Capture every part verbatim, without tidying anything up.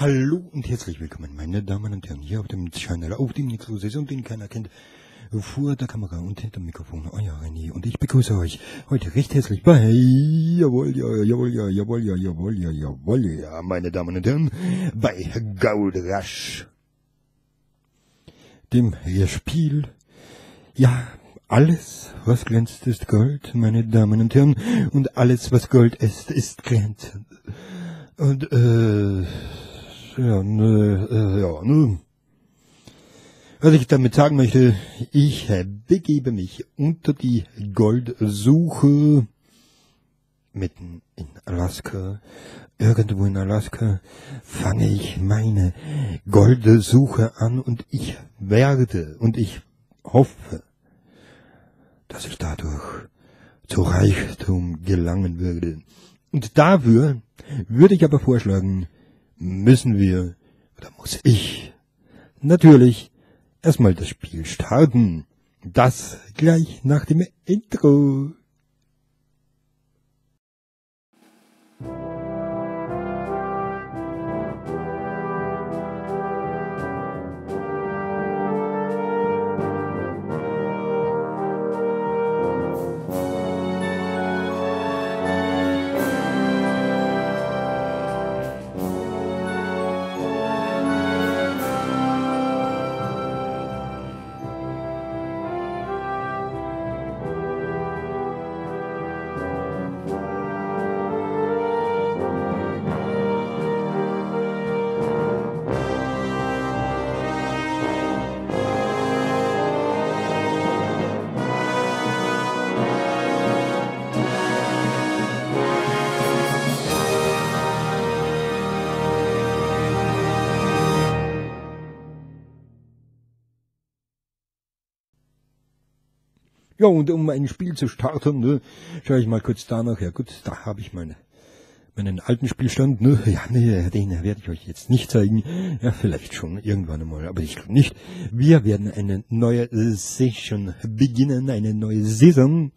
Hallo und herzlich willkommen, meine Damen und Herren, hier auf dem Channel, auf dem nichts los ist und den keiner kennt, vor der Kamera und hinter dem Mikrofon, euer René. Und ich begrüße euch heute recht herzlich bei, jawohl, ja, jawohl, ja, jawohl, ja, jawohl, ja, jawohl, ja, meine Damen und Herren, bei Gold Rush, dem Spiel, ja, alles, was glänzt, ist Gold, meine Damen und Herren, und alles, was Gold ist, ist glänzend. Und, äh, ja, ne, äh, ja, ne. Was ich damit sagen möchte, ich äh, begebe mich unter die Goldsuche mitten in Alaska. Irgendwo in Alaska fange ich meine Goldsuche an und ich werde und ich hoffe, dass ich dadurch zu Reichtum gelangen würde. Und dafür würde ich aber vorschlagen, müssen wir, oder muss ich, natürlich erstmal das Spiel starten. Das gleich nach dem Intro. Ja, und um ein Spiel zu starten, ne, schaue ich mal kurz danach. Ja gut, da habe ich meine, meinen alten Spielstand. Ne, ja, ne, den werde ich euch jetzt nicht zeigen. Ja, vielleicht schon irgendwann einmal, aber ich glaube nicht. Wir werden eine neue Session beginnen, eine neue Saison.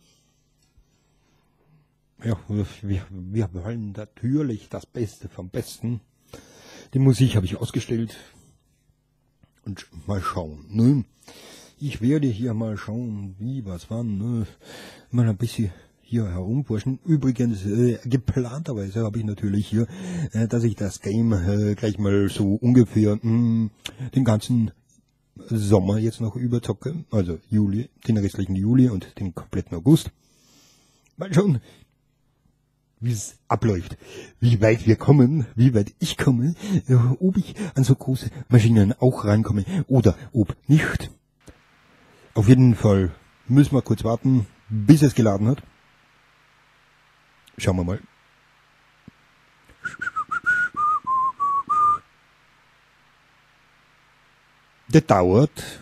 Ja, wir, wir wollen natürlich das Beste vom Besten. Die Musik habe ich ausgestellt. Und mal schauen, ne. Ich werde hier mal schauen, wie, was, wann, ne, mal ein bisschen hier herumforschen. Übrigens, äh, geplanterweise habe ich natürlich hier, äh, dass ich das Game äh, gleich mal so ungefähr mh, den ganzen Sommer jetzt noch überzocke. Also Juli, den restlichen Juli und den kompletten August. Mal schauen, wie es abläuft, wie weit wir kommen, wie weit ich komme, äh, ob ich an so große Maschinen auch reinkomme oder ob nicht. Auf jeden Fall müssen wir kurz warten, bis es geladen hat. Schauen wir mal. Das dauert.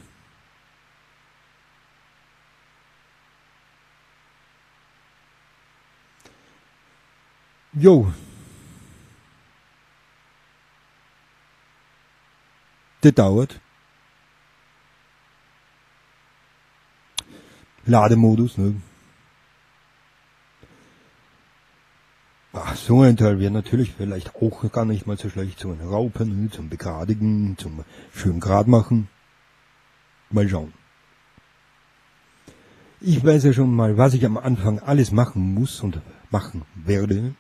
Jo. Das dauert. Lademodus, ne? Ach, so ein Teil wäre natürlich vielleicht auch gar nicht mal so schlecht. So ein Raupen, ne? Zum Begradigen, zum schön grad machen. Mal schauen. Ich weiß ja schon mal, was ich am Anfang alles machen muss und machen werde.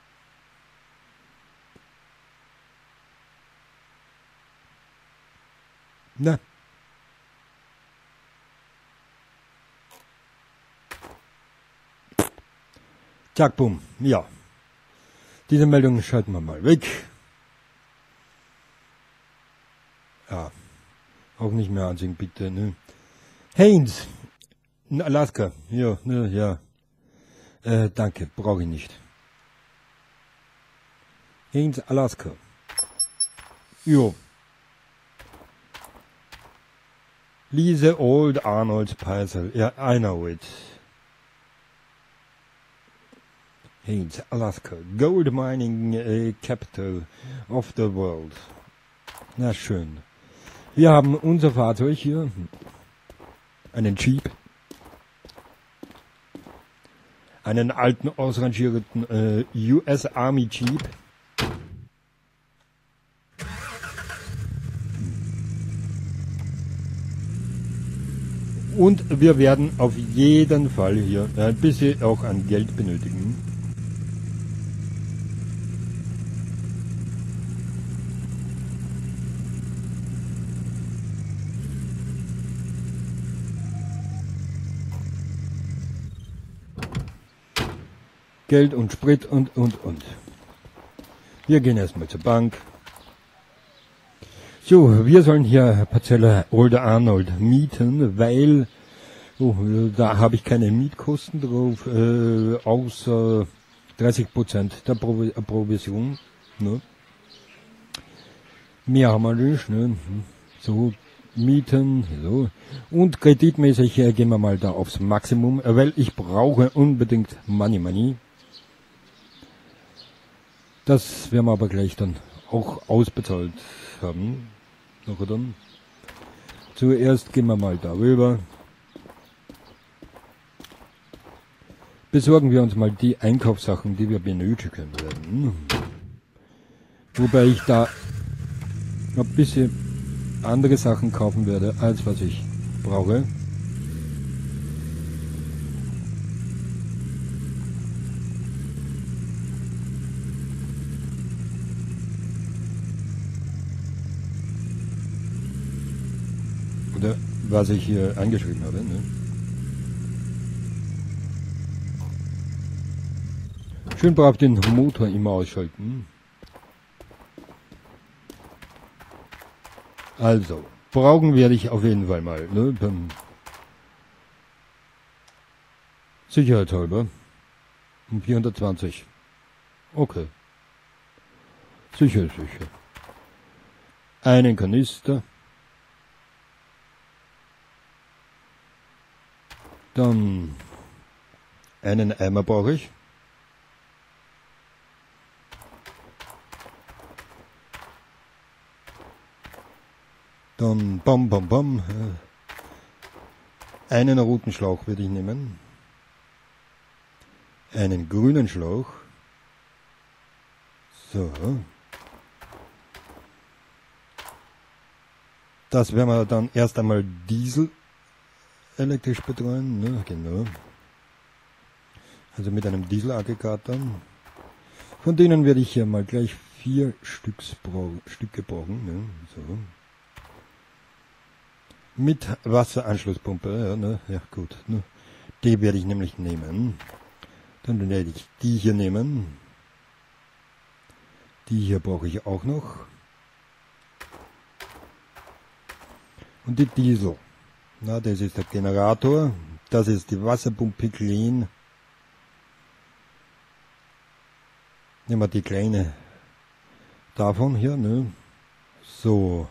Na. Zack, bumm, ja. Diese Meldung schalten wir mal weg. Ja, auch nicht mehr ansehen, bitte, ne. Haynes, in Alaska, ja, ne, ja. Äh, danke, brauche ich nicht. Haynes, Alaska. Jo. Lise Old Arnold's Parcel, ja, I know it. Haynes, Alaska, Gold Mining äh, Capital of the World. Na schön. Wir haben unser Fahrzeug hier, einen Jeep, einen alten ausrangierten äh, U S Army Jeep. Und wir werden auf jeden Fall hier ein bisschen auch an Geld benötigen. Geld und Sprit und, und, und. Wir gehen erstmal zur Bank. So, wir sollen hier Parzelle Older Arnold mieten, weil oh, da habe ich keine Mietkosten drauf, äh, außer dreißig Prozent der Provi Provision. Ne? Mehr haben wir nicht. Ne? So, Mieten, so. Und kreditmäßig äh, gehen wir mal da aufs Maximum, äh, weil ich brauche unbedingt Money Money. Das werden wir aber gleich dann auch ausbezahlt haben. Noch dann. Zuerst gehen wir mal darüber. Besorgen wir uns mal die Einkaufssachen, die wir benötigen werden. Wobei ich da ein bisschen andere Sachen kaufen werde, als was ich brauche. Oder was ich hier angeschrieben habe. Ne? Schön brav den Motor immer ausschalten. Also, brauchen werde ich auf jeden Fall mal. Ne? Sicherheitshalber. Um vierhundertzwanzig. Okay. Sicher, sicher. Einen Kanister. Dann einen Eimer brauche ich. Dann bam bam bam. Einen roten Schlauch würde ich nehmen. Einen grünen Schlauch. So. Das werden wir dann erst einmal Diesel elektrisch betreuen, ne? Genau. Also mit einem Dieselaggregat dann. Von denen werde ich hier mal gleich vier Stücks bra Stücke brauchen, ne? So. Mit Wasseranschlusspumpe, ja, ne? Ja gut, ne? Die werde ich nämlich nehmen. Dann werde ich die hier nehmen. Die hier brauche ich auch noch. Und die Diesel. Na, das ist der Generator. Das ist die Wasserpumpe Clean. Nehmen wir die kleine davon hier, ne? So.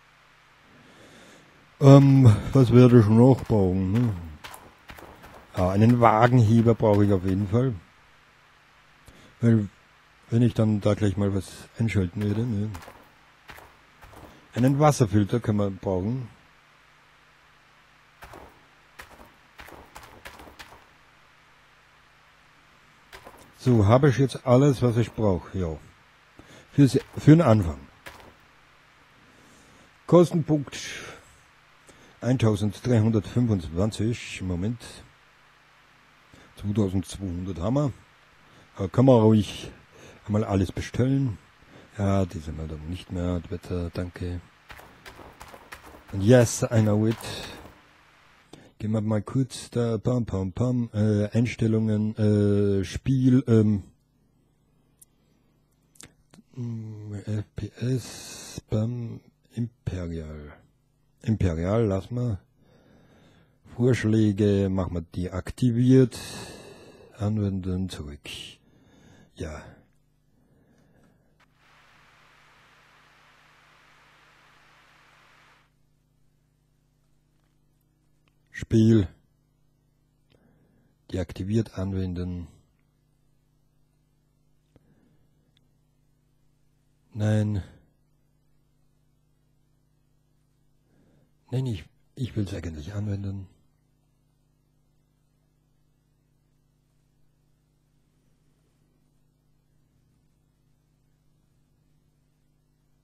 Ähm, was werde ich noch brauchen, ne? Ja, einen Wagenheber brauche ich auf jeden Fall. Weil, wenn ich dann da gleich mal was einschalten würde, ne? Einen Wasserfilter kann man brauchen. So, habe ich jetzt alles, was ich brauche, ja. Für, für den Anfang. Kostenpunkt eintausenddreihundertfünfundzwanzig, Moment. zweitausendzweihundert haben wir. Da kann man ruhig einmal alles bestellen. Ja, die sind wir dann nicht mehr. Wetter, danke. Und yes, I know it. Gehen wir mal kurz da, pam, pam, pam, äh, Einstellungen, äh, Spiel, ähm, F P S, beim Imperial. Imperial, lassen wir. Vorschläge, machen wir deaktiviert. Anwenden, zurück. Ja. Spiel. Deaktiviert, anwenden. Nein. Nein, ich, ich will es eigentlich anwenden.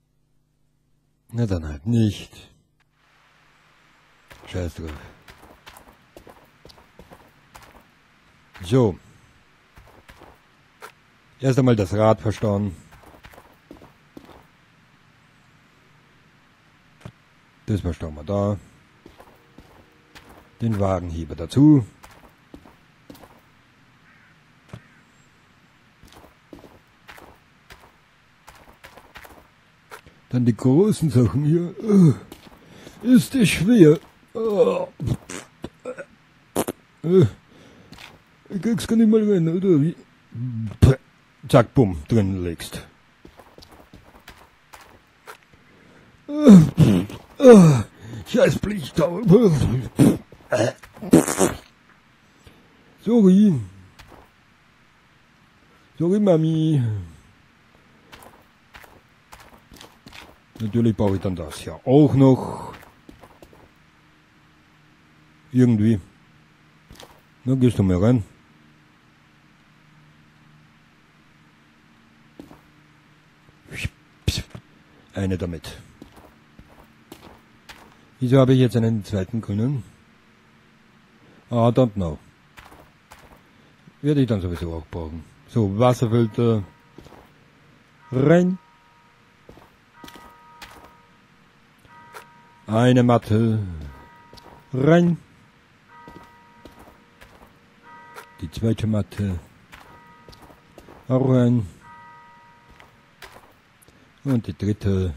Na dann halt nicht. Scheiß drauf. So. Erst einmal das Rad verstauen. Das verstauen wir da. Den Wagenheber dazu. Dann die großen Sachen hier. Ist das schwer? Ich krieg's gar nicht mal rein, oder wie? Zack, bumm, drin legst. Scheiß Blichtau. Sorry. Sorry, Mami. Natürlich brauche ich dann das ja auch noch. Irgendwie. Na, gehst du mal rein. Eine damit. Wieso habe ich jetzt einen zweiten grünen? I don't know. Werde ich dann sowieso auch brauchen. So, Wasserfilter rein. Eine Matte rein. Die zweite Matte auch rein. Und die dritte.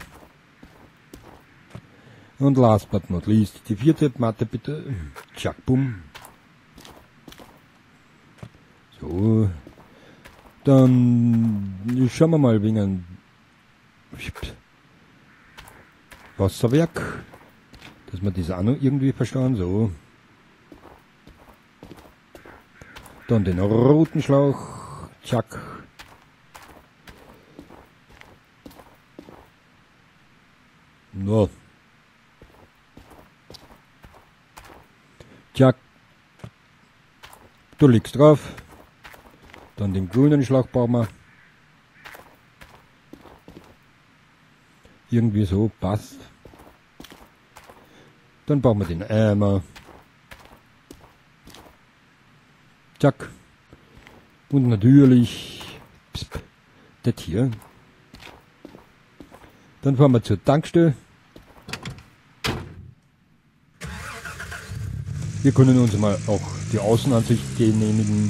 Und last but not least, die vierte Matte bitte. Tschack, bumm. So. Dann schauen wir mal wegen ein Wasserwerk. Dass wir das auch noch irgendwie verstauen. So. Dann den roten Schlauch. Tschack. No. Tschack. Du liegst drauf. Dann den grünen Schlauch bauen wir. Irgendwie so, passt. Dann bauen wir den Eimer. Zack. Und natürlich psst, das hier. Dann fahren wir zur Tankstelle. Wir können uns mal auch die Außenansicht genehmigen.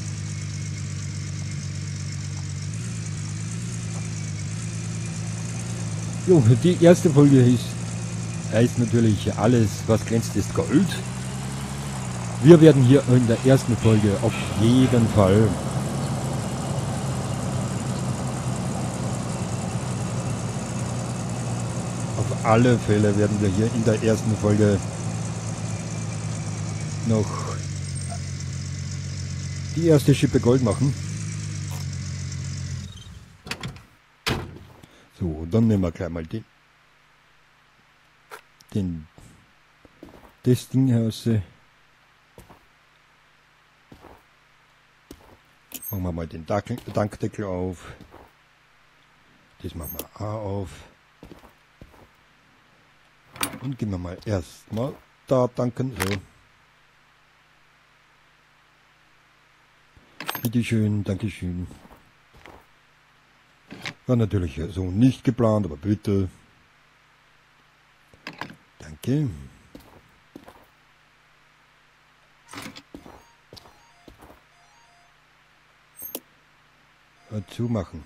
Jo, die erste Folge ist, heißt natürlich alles, was glänzt, ist Gold. Wir werden hier in der ersten Folge auf jeden Fall auf alle Fälle werden wir hier in der ersten Folge noch die erste Schippe Gold machen. So, dann nehmen wir gleich mal den, den das Ding raus. Machen wir mal den Tankdeckel auf. Das machen wir auch auf. Und gehen wir mal erstmal da tanken. So. Bitteschön, Dankeschön. War natürlich so nicht geplant, aber bitte. Danke. Zumachen.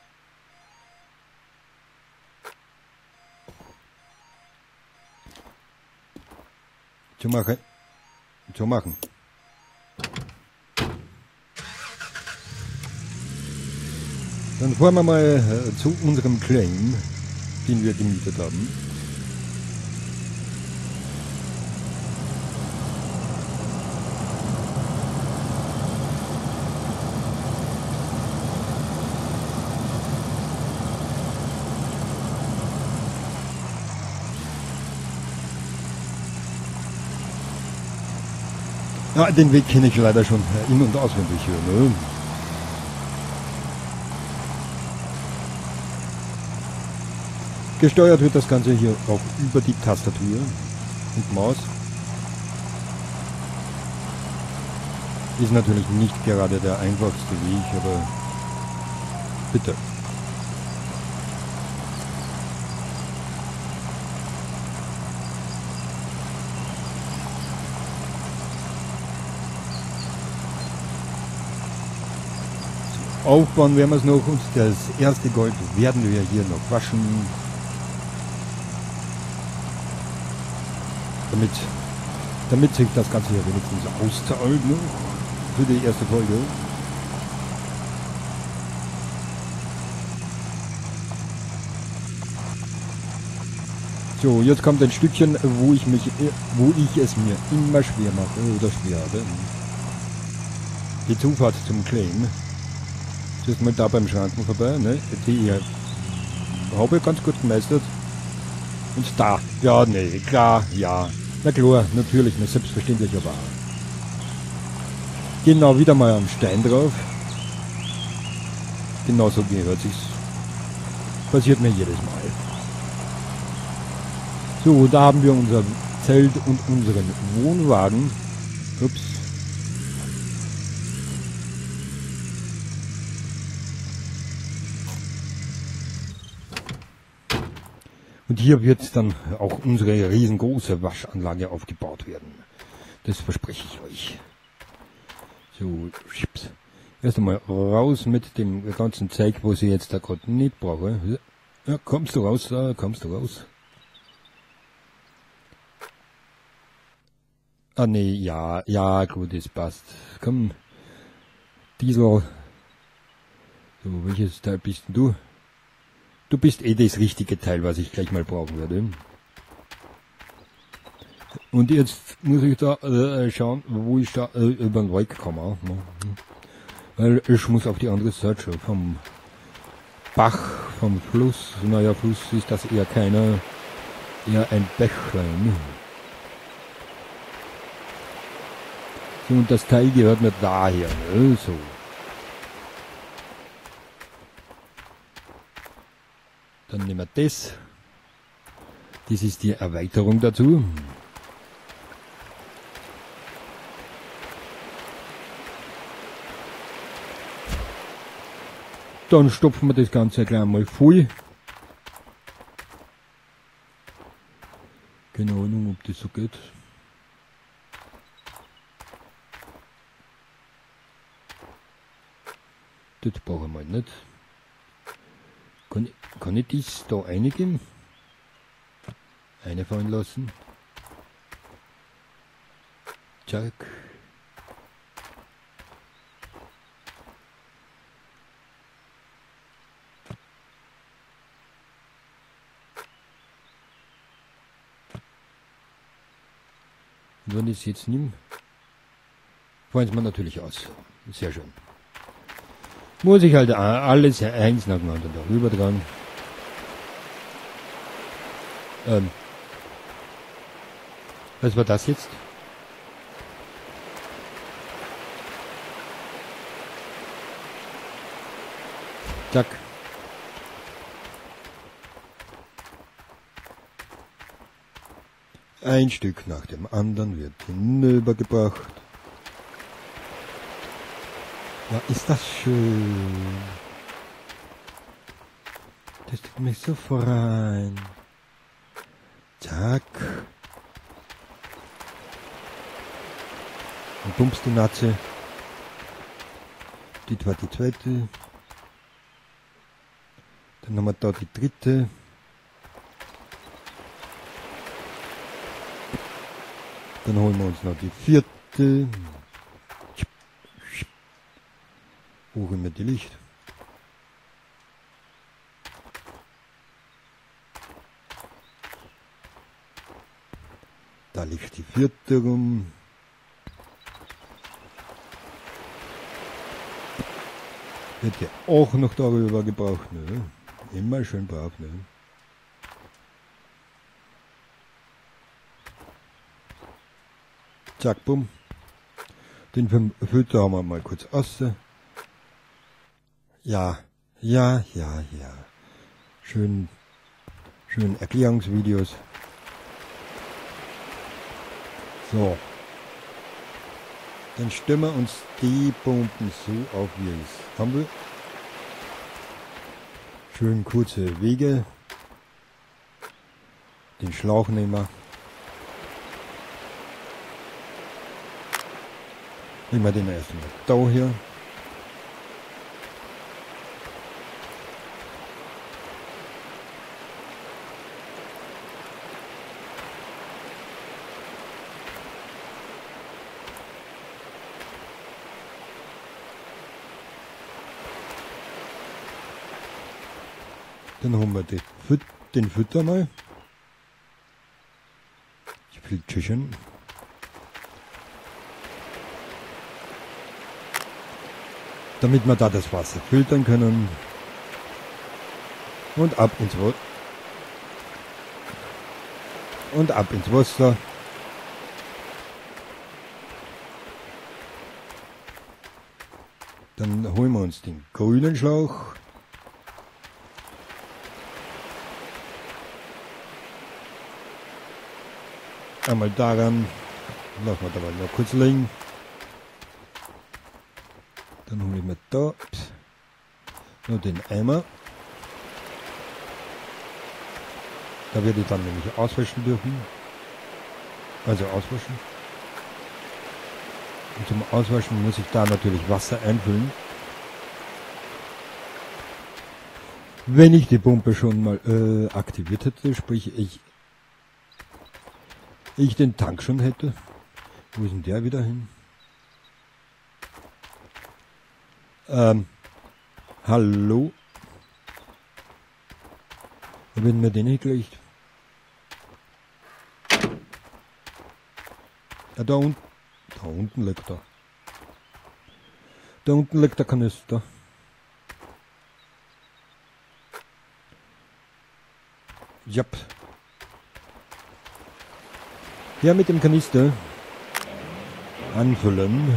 Zumachen. Zumachen. Dann fahren wir mal äh, zu unserem Claim, den wir gemietet haben. Ja, den Weg kenne ich leider schon in- und auswendig hier, ne? Gesteuert wird das Ganze hier auch über die Tastatur und Maus. Ist natürlich nicht gerade der einfachste Weg, aber bitte. Aufbauen werden wir es noch und das erste Gold werden wir hier noch waschen. Damit, damit sich das Ganze hier wenigstens auszahlt noch für die erste Folge. So, jetzt kommt ein Stückchen, wo ich mich, wo ich es mir immer schwer mache oder schwer habe. Die Zufahrt zum Claim. Ist mal da beim Schranken vorbei, ne? Die habe ich ganz gut gemeistert. Und da, ja, ne, klar, ja. Na klar, natürlich, eine selbstverständliche Wahl. Genau, wieder mal am Stein drauf. Genauso gehört sich's. Passiert mir jedes Mal. So, da haben wir unser Zelt und unseren Wohnwagen. Ups. Und hier wird dann auch unsere riesengroße Waschanlage aufgebaut werden. Das verspreche ich euch. So, schips. Erst einmal raus mit dem ganzen Zeug, was ich jetzt da gerade nicht brauche. Ja, kommst du raus, da kommst du raus. Ah nee, ja, ja, gut, es passt. Komm, Diesel. So, welches Teil bist denn du? Du bist eh das richtige Teil, was ich gleich mal brauchen würde. Und jetzt muss ich da äh, schauen, wo ich da äh, über den Wald komme. Ne? Weil ich muss auf die andere Seite schon. Vom Bach, vom Fluss. Naja, Fluss ist das eher keiner, eher ein Bächlein. So, und das Teil gehört mir daher. Ne? So. Dann nehmen wir das. Das ist die Erweiterung dazu. Dann stopfen wir das Ganze gleich mal voll. Keine Ahnung, ob das so geht. Das brauchen wir nicht. Kann ich, kann ich das da einigen? Einfallen lassen. Zack. Und wenn ich es jetzt nehme, fallen es mir natürlich aus. Sehr schön. Muss ich halt alles eins nacheinander darüber dran. Ähm, was war das jetzt? Zack. Ein Stück nach dem anderen wird hinübergebracht. Ja, ist das schön. Das tut mich so freuen. Zack. Und bumps die Natze. Die war die zweite. Dann haben wir da die dritte. Dann holen wir uns noch die vierte. Hoch immer die Licht. Da liegt die vierte rum. Wird ja auch noch darüber gebraucht, ne? Immer schön brav, ne? Zack, bumm. Den Filter haben wir mal kurz aus. Ja, ja, ja, ja. Schön, schön Erklärungsvideos. So. Dann stellen wir uns die Pumpen so auf, wie es haben will. Schön kurze Wege. Den Schlauch nehmen wir. Nehmen wir den erstmal da hier. Dann haben wir den, Füt den Fütter mal. Ich will tschüchen. Damit wir da das Wasser filtern können. Und ab ins Wasser. Und ab ins Wasser. Dann holen wir uns den grünen Schlauch. Einmal daran, lassen wir dabei noch kurz liegen. Dann hole ich mir da noch den Eimer. Da werde ich dann nämlich auswaschen dürfen. Also auswaschen. Und zum Auswaschen muss ich da natürlich Wasser einfüllen. Wenn ich die Pumpe schon mal äh, aktiviert hätte, sprich ich ich den Tank schon hätte. Wo ist denn der wieder hin? Ähm, hallo? Wo werden wir den hingelegt? Ja, da unten. Da unten liegt er. Da unten liegt der Kanister. Jap. Ja, mit dem Kanister anfüllen.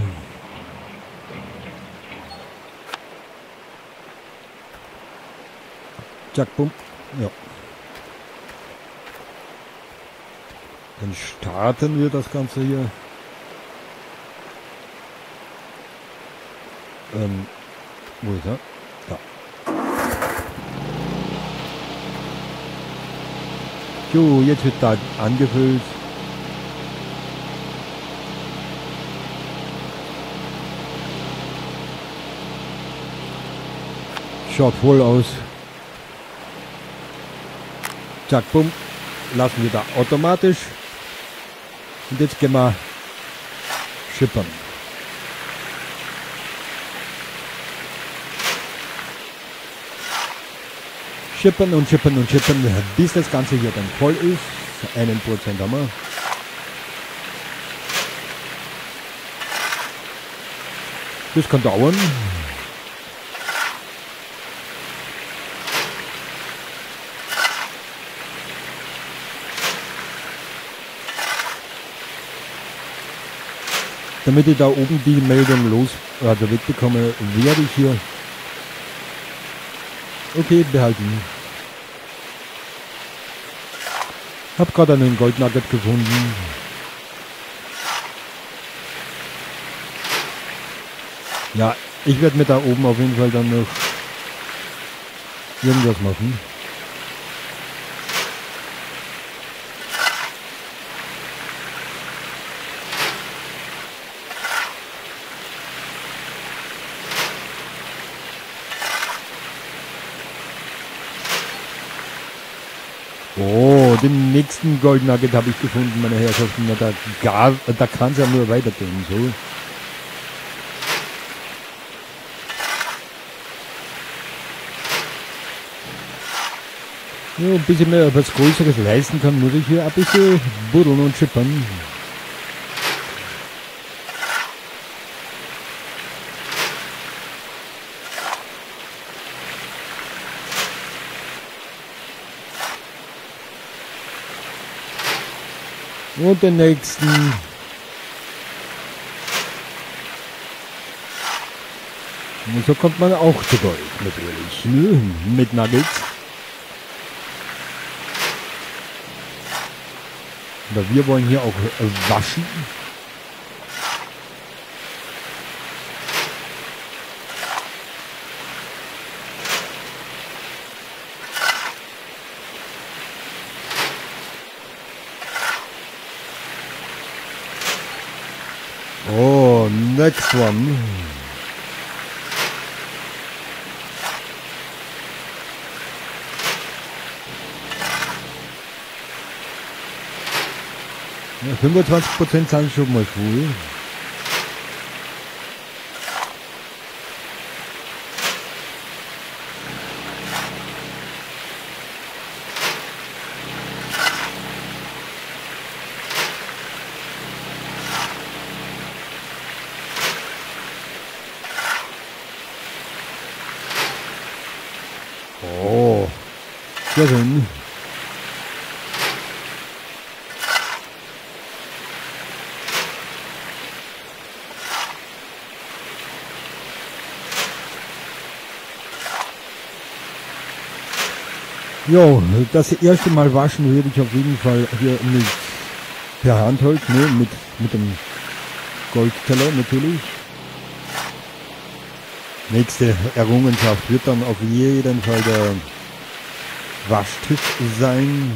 Zack, bumm. Ja. Dann starten wir das Ganze hier. Ähm, wo ist er? Da. So, jetzt wird da angefüllt. Schaut voll aus. Zack, bumm. Lassen wir da automatisch. Und jetzt gehen wir schippern. Schippern und schippern und schippern, bis das Ganze hier dann voll ist. Einen Prozent haben wir. Das kann dauern. Damit ich da oben die Meldung los, also wegbekomme, werde ich hier, okay, behalten. Hab gerade einen Goldnugget gefunden. Ja, ich werde mir da oben auf jeden Fall dann noch irgendwas machen. Oh, den nächsten Gold Nugget habe ich gefunden, meine Herrschaften. Ja, da gar, da kann es ja nur weitergehen. So. Ja, bis ich mir etwas Größeres leisten kann, muss ich hier ein bisschen buddeln und schippern. Und den nächsten. Und so kommt man auch zu Gold, natürlich. Ne? Mit Nuggets. Aber wir wollen hier auch waschen. Next one. Ja, fünfundzwanzig Prozent sind schon mal voll. Oh, sehr schön. Jo, das erste Mal waschen würde ich auf jeden Fall hier mit per Handholz, ne, mit, mit dem Goldteller natürlich. Nächste Errungenschaft wird dann auf jeden Fall der Waschtisch sein.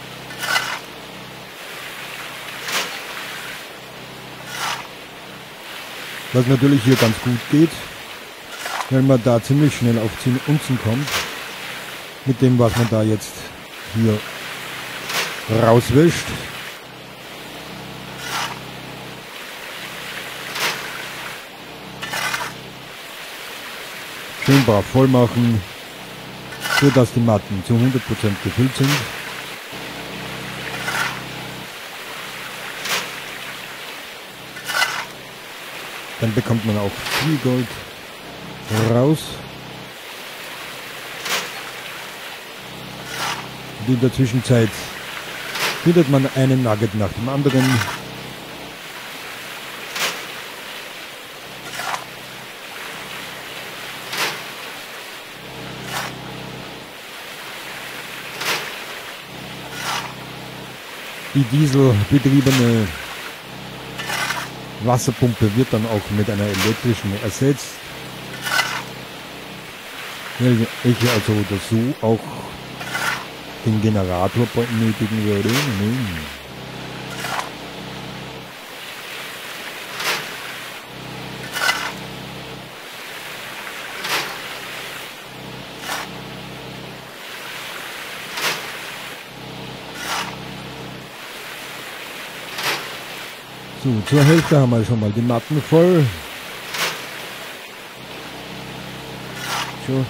Was natürlich hier ganz gut geht, weil man da ziemlich schnell auf zehn Unzen kommt. Mit dem, was man da jetzt hier rauswischt. Schön brav voll machen, so dass die Matten zu hundert Prozent gefüllt sind. Dann bekommt man auch viel Gold raus. Und in der Zwischenzeit findet man einen Nugget nach dem anderen. Die dieselbetriebene Wasserpumpe wird dann auch mit einer elektrischen ersetzt. Weil ich also das so auch den Generator benötigen würde. So, zur Hälfte haben wir schon mal die Matten voll. So.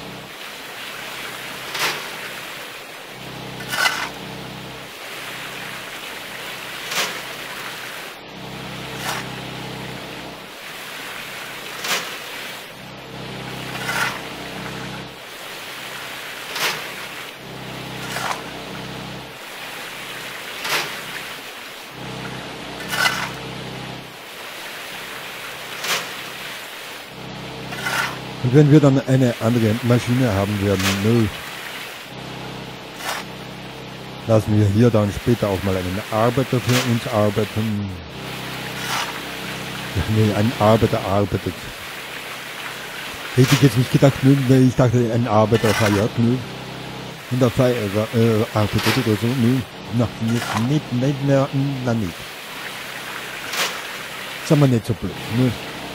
Und wenn wir dann eine andere Maschine haben werden, ne, lassen wir hier dann später auch mal einen Arbeiter für uns arbeiten. Nee, ein Arbeiter arbeitet. Hätte ich jetzt nicht gedacht, ne, ich dachte, ein Arbeiter feiert, ne, und der Feier äh, arbeitet oder so, ne, na, nicht, nicht, nicht mehr, na nicht. Sind wir nicht so blöd, ne.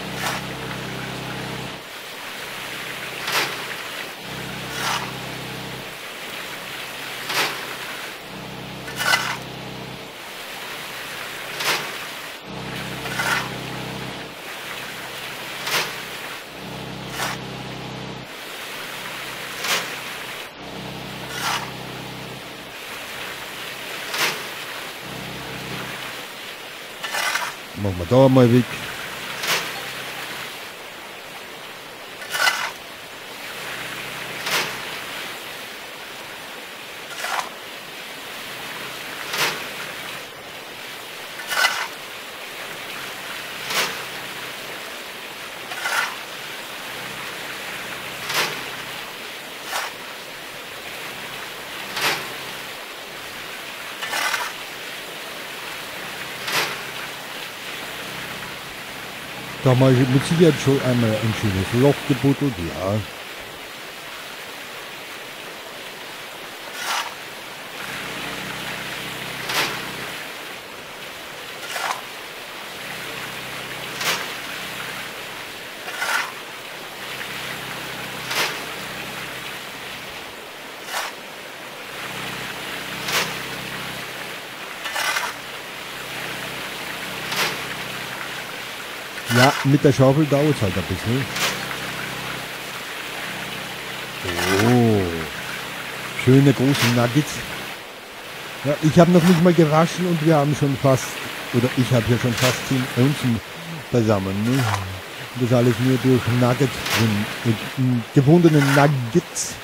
Machen wir da mal weg. Da haben wir mit Sicherheit schon einmal ein schönes Loch gebuddelt, ja. Ja, mit der Schaufel dauert es halt ein bisschen. Oh, schöne große Nuggets. Ja, ich habe noch nicht mal gewaschen und wir haben schon fast, oder ich habe ja schon fast zehn Unzen beisammen. Ne? Das alles nur durch Nuggets und, und gewundene Nuggets.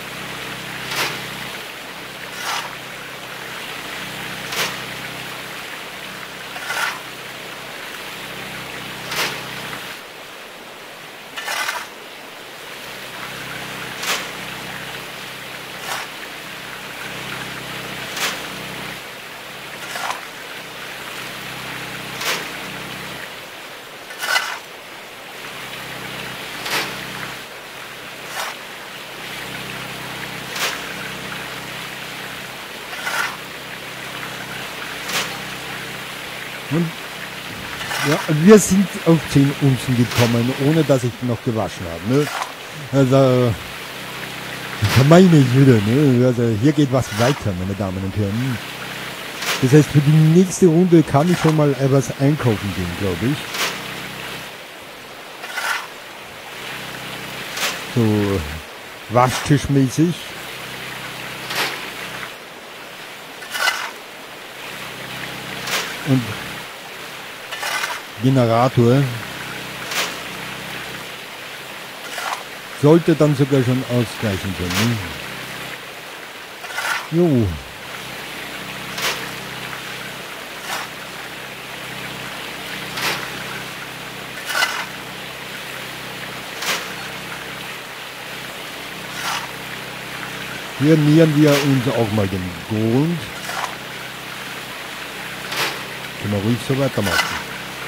Und ja, wir sind auf zehn Unzen gekommen, ohne dass ich noch gewaschen habe. Ne? Also, meine Güte, ne? Also hier geht was weiter, meine Damen und Herren. Das heißt, für die nächste Runde kann ich schon mal etwas einkaufen gehen, glaube ich. So, waschtischmäßig. Und Generator sollte dann sogar schon ausgleichen können. Jo. Hier nähern wir uns auch mal dem Grund. Können wir ruhig so weitermachen.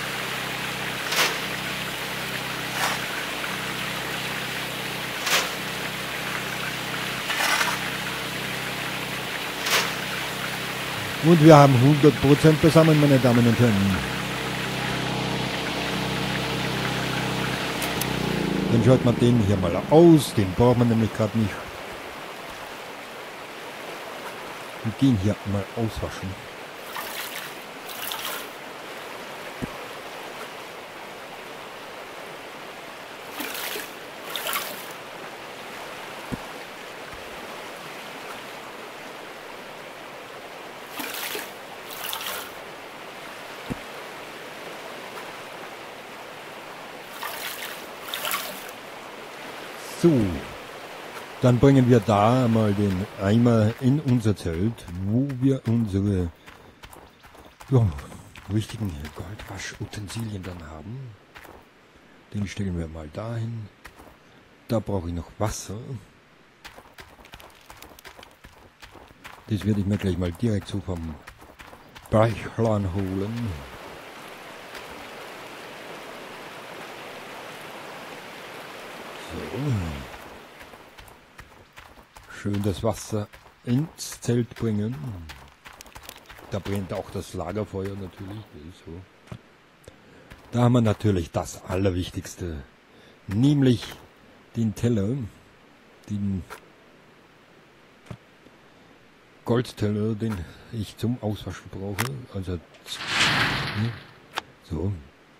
Und wir haben hundert Prozent beisammen, meine Damen und Herren. Dann schaut man den hier mal aus, den braucht man nämlich gerade nicht. Und den hier mal auswaschen. So, dann bringen wir da mal den Eimer in unser Zelt, wo wir unsere ja, wichtigen Goldwaschutensilien dann haben. Den stellen wir mal dahin. Da brauche ich noch Wasser. Das werde ich mir gleich mal direkt so vom Bächlein holen. So. Schön das Wasser ins Zelt bringen. Da brennt auch das Lagerfeuer natürlich. So. Da haben wir natürlich das Allerwichtigste, nämlich den Teller, den Goldteller, den ich zum Auswaschen brauche. Also so.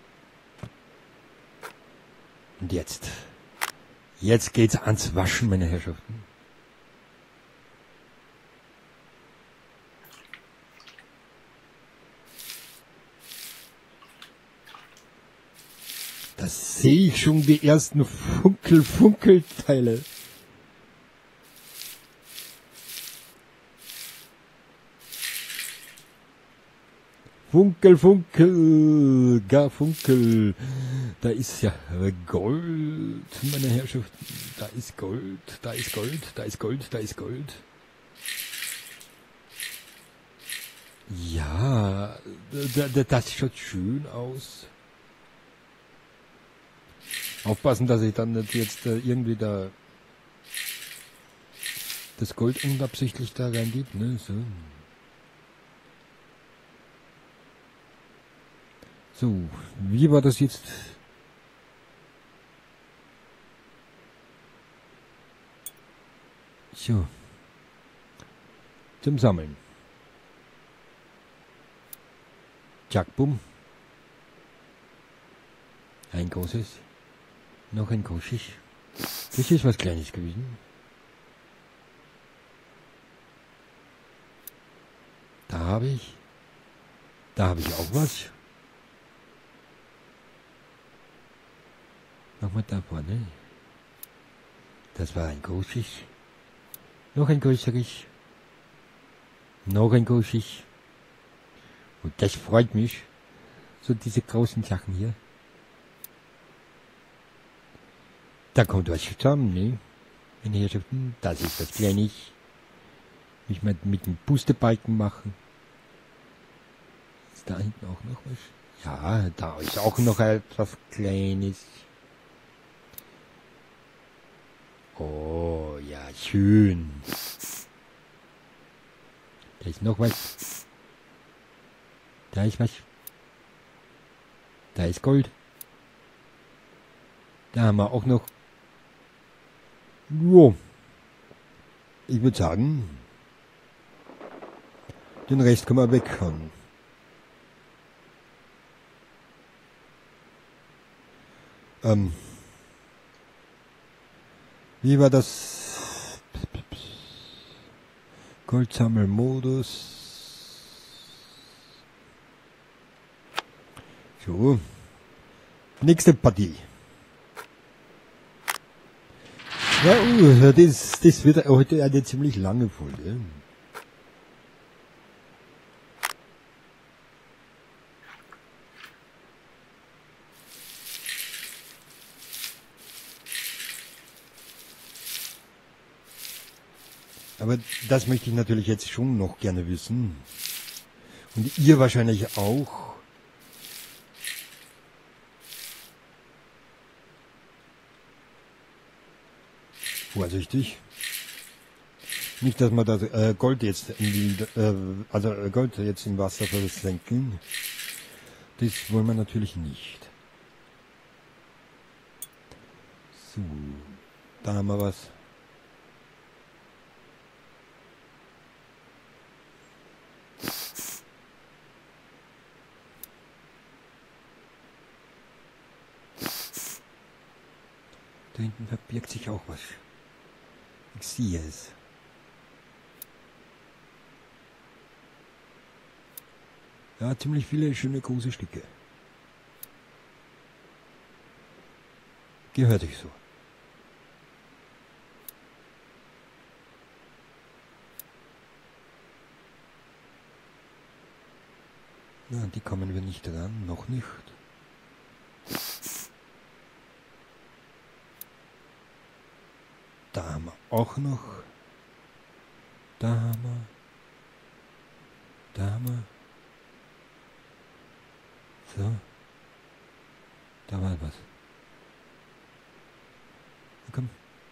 Und jetzt, jetzt geht's ans Waschen, meine Herrschaften. Da sehe ich schon die ersten Funkel-Funkel-Teile. Funkel, Funkel, gar Funkel. Da ist ja Gold, meine Herrschaften. Da ist Gold, da ist Gold, da ist Gold, da ist Gold. Ja, das schaut schön aus. Aufpassen, dass ich dann nicht jetzt irgendwie da das Gold unabsichtlich da reingebe, ne? So. So, wie war das jetzt? So. Zum Sammeln. Tschak, bumm. Ein großes. Noch ein großes. Das ist was Kleines gewesen. Da habe ich. Da habe ich auch was. Nochmal da vorne. Das war ein großes. Noch ein größeres. Noch ein großes. Und das freut mich. So diese großen Sachen hier. Da kommt was zusammen, ne? Meine Herrschaften, das ist was Kleines. Mich mal mit dem Pustebalken machen. Ist da hinten auch noch was? Ja, da ist auch noch etwas Kleines. Oh, ja, schön. Da ist noch was. Da ist was. Da ist Gold. Da haben wir auch noch. Jo. Ich würde sagen, den Rest können wir weghauen. Ähm. Wie war das? Goldsammelmodus. So. Nächste Partie. Ja, uh, das, das wird heute eine ziemlich lange Folge. Aber das möchte ich natürlich jetzt schon noch gerne wissen. Und ihr wahrscheinlich auch. Vorsichtig. Nicht, dass wir das äh, Gold jetzt in die, äh, also Gold jetzt im Wasser versenken. Das wollen wir natürlich nicht. So, da haben wir was. Da hinten verbirgt sich auch was. Ich sehe es. Ja, ziemlich viele schöne große Stücke. Gehört sich so. Na, die kommen wir nicht ran, noch nicht. Da haben wir auch noch. Da haben wir. Da haben wir. So. Da war was. Na komm.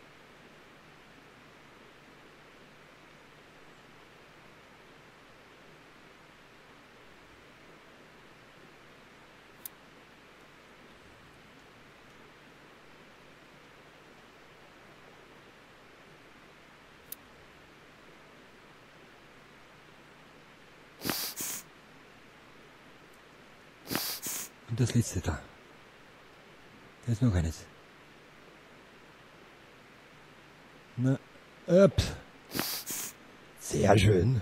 Und das letzte da. Da ist noch eines. Na, ups. Sehr schön.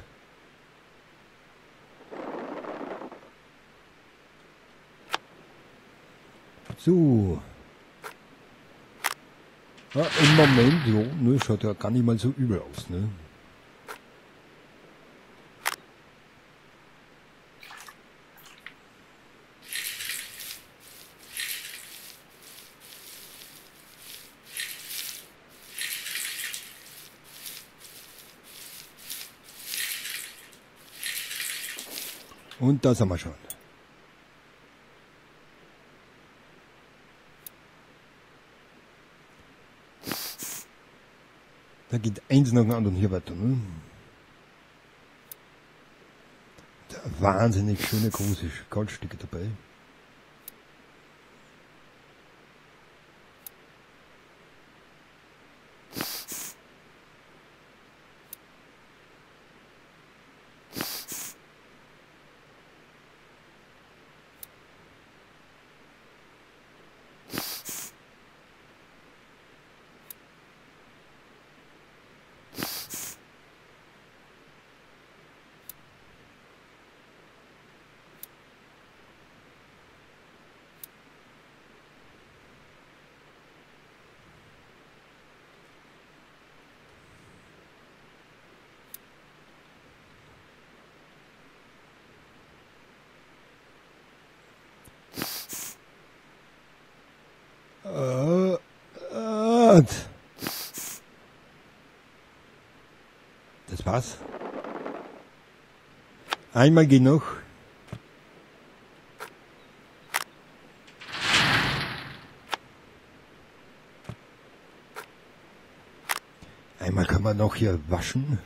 So. Ja, im Moment, ja, ne, schaut ja gar nicht mal so übel aus, ne. Und da sind wir schon. Da geht eins nach dem anderen hier weiter. Ne? Da wahnsinnig schöne große Goldstücke dabei. Gut. Das war's. Einmal geht noch. Einmal kann man noch hier waschen.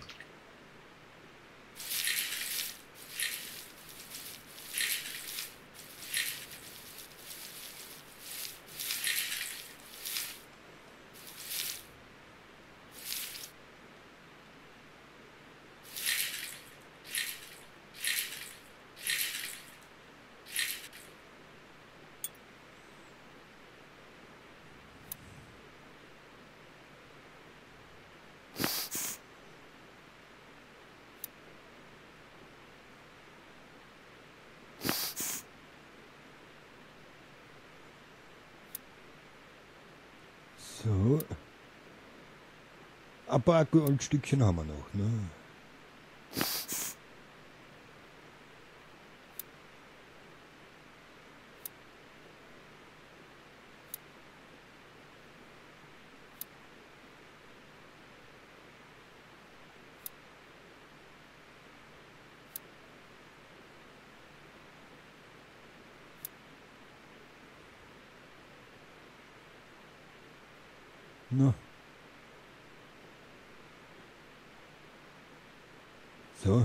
So. Ein paar Goldstückchen haben wir noch, ne? Na. So.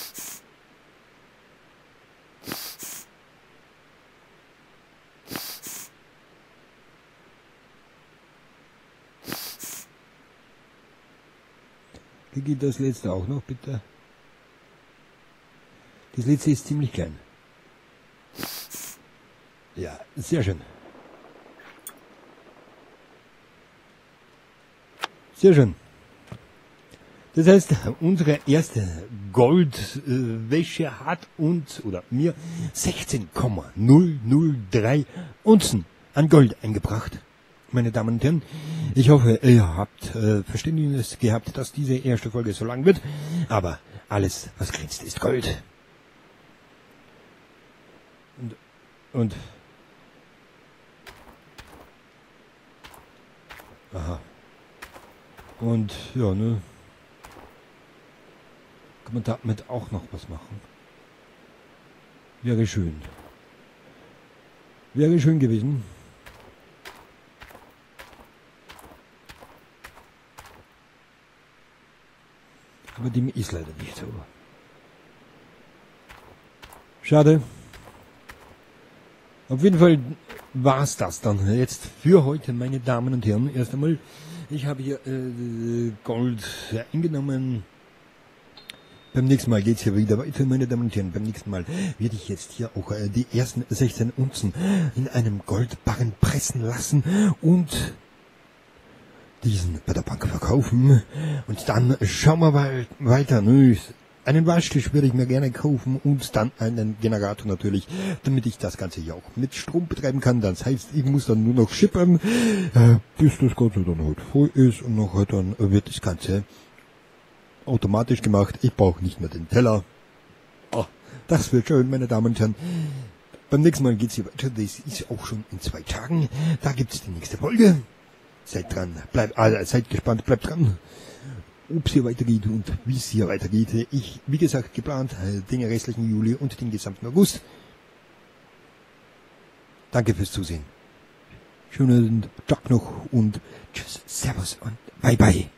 Wie geht das letzte auch noch, bitte? Das letzte ist ziemlich klein. Ja, sehr schön. Sehr schön. Das heißt, unsere erste Goldwäsche hat uns oder mir sechzehn Komma null null drei Unzen an Gold eingebracht. Meine Damen und Herren, ich hoffe, ihr habt äh, Verständnis gehabt, dass diese erste Folge so lang wird. Aber alles, was glänzt, ist Gold. Und, und aha. Und ja, ne? Kann man damit auch noch was machen? Wäre schön. Wäre schön gewesen. Aber dem ist leider nicht so. Schade. Auf jeden Fall war's das dann jetzt für heute, meine Damen und Herren. Erst einmal, ich habe hier äh, Gold eingenommen. Beim nächsten Mal geht's hier wieder weiter, meine Damen und Herren. Beim nächsten Mal werde ich jetzt hier auch äh, die ersten sechzehn Unzen in einem Goldbarren pressen lassen und diesen bei der Bank verkaufen. Und dann schauen wir mal weiter. Ne? Einen Waschtisch würde ich mir gerne kaufen und dann einen Generator natürlich, damit ich das Ganze hier auch mit Strom betreiben kann. Das heißt, ich muss dann nur noch schippern, äh, bis das Ganze dann halt voll ist und nachher dann wird das Ganze automatisch gemacht. Ich brauche nicht mehr den Teller. Oh, das wird schön, meine Damen und Herren. Beim nächsten Mal geht's hier weiter. Das ist auch schon in zwei Tagen. Da gibt's die nächste Folge. Seid dran, bleibt, also seid gespannt, bleibt dran, ob es hier weitergeht und wie es hier weitergeht. Ich, wie gesagt, geplant den restlichen Juli und den gesamten August. Danke fürs Zusehen. Schönen Tag noch und tschüss, servus und bye bye.